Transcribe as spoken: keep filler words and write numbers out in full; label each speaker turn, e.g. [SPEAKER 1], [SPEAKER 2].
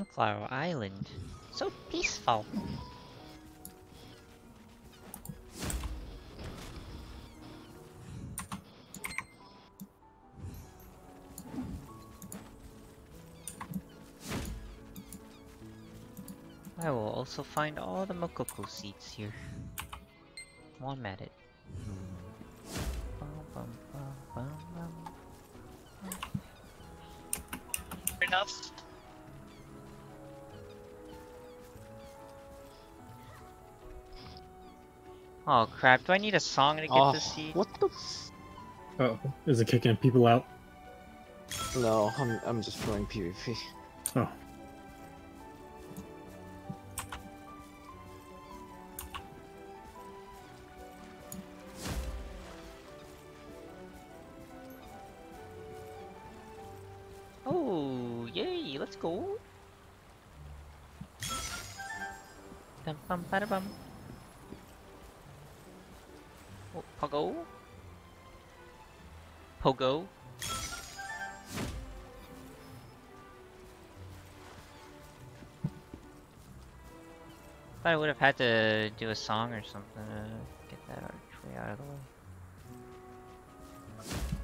[SPEAKER 1] Sunflower Island. So peaceful. I will also find all the Mokoko seeds here. While I'm at it. Bum, bum, bum, bum, bum.
[SPEAKER 2] Enough.
[SPEAKER 1] Oh crap, do I need a song to get
[SPEAKER 3] Oh,
[SPEAKER 1] this seed?
[SPEAKER 3] what the f-
[SPEAKER 4] Uh oh, is it kicking people out?
[SPEAKER 3] No, I'm, I'm just playing PvP.
[SPEAKER 4] Oh.
[SPEAKER 1] Oh, yay, let's go. Dum bum bada bum. Oh, Pogo? Pogo? Thought I would have had to do a song or something to get that archway out of the way.